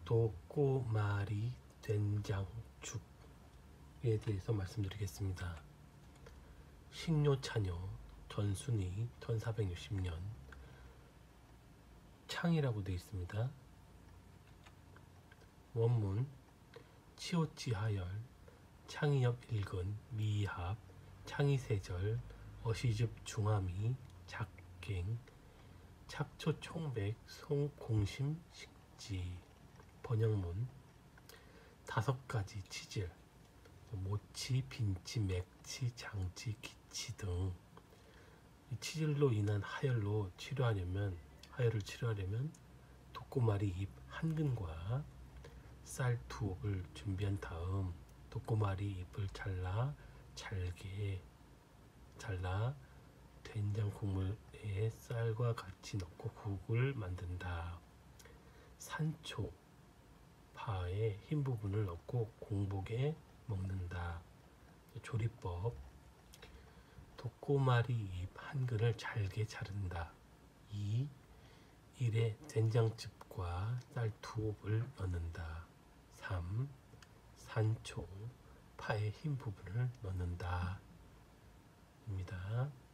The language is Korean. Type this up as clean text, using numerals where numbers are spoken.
도꼬마리 된장죽에 대해서 말씀드리겠습니다. 식료차녀 전순위 1460년 창이라고 되어 있습니다. 원문 치오찌하열 창이엽 일근 미합 창이세절 어시즙 중화미 작갱 착초 총백 송공심 식지. 번역문 5가지 치질 모치, 빈치, 맥치, 장치, 기치 등 치질로 인한 하열을 치료하려면 독고마리 잎 한 근과 쌀 2옵을 준비한 다음 독고마리 잎을 잘게 잘라 된장 국물에 쌀과 같이 넣고 국을 만든다. 산초 파의 흰 부분을 넣고 공복에 먹는다. 조리법 독고마리 잎 한 근을 잘게 자른다. 2. 1에 된장즙과 쌀 2옵을 넣는다. 3. 산초 파의 흰 부분을 넣는다 입니다.